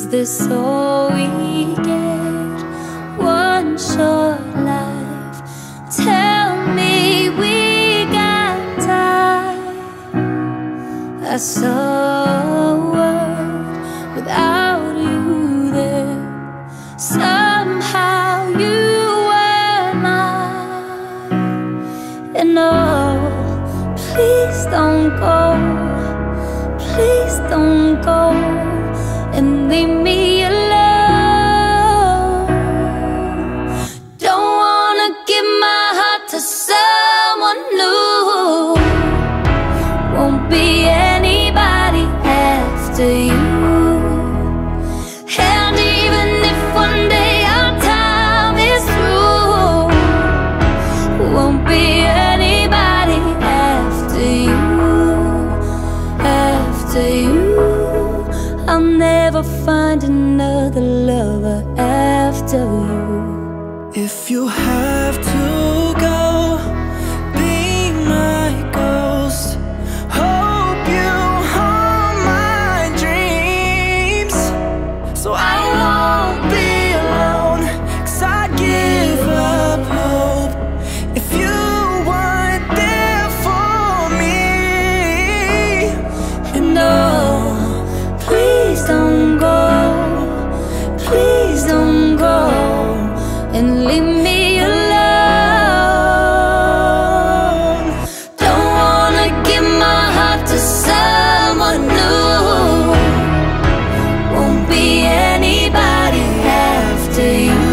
Is this all we get? One short life. Tell me we got time. I saw a world without you there. Somehow you were mine. And oh, please don't go. Please don't go and leave me alone. Don't wanna give my heart to someone new. Won't be anybody after you. And even if one day our time is through, won't be anybody after you. After you, I'll never find another lover after you. If you have to go, be my ghost. Hope you haunt my dreams, so I won't be alone. 'Cause I give up hope if you weren't there for me. And no, please don't go. Please don't go and leave me alone. Don't wanna give my heart to someone new. Won't be anybody after you.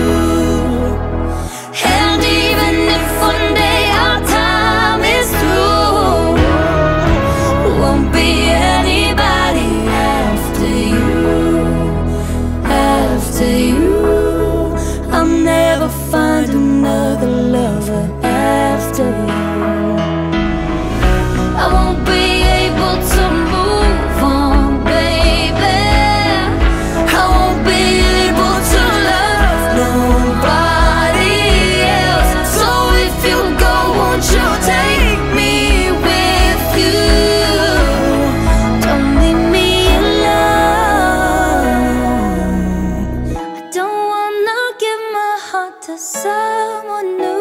And even if one day our time is through, won't be anybody after you. After you, I'll never find another lover after you. I won't be able to move on, baby. I won't be able to love nobody else. So if you go, won't you take me with you? Don't leave me alone. I don't wanna give my heart to someone new.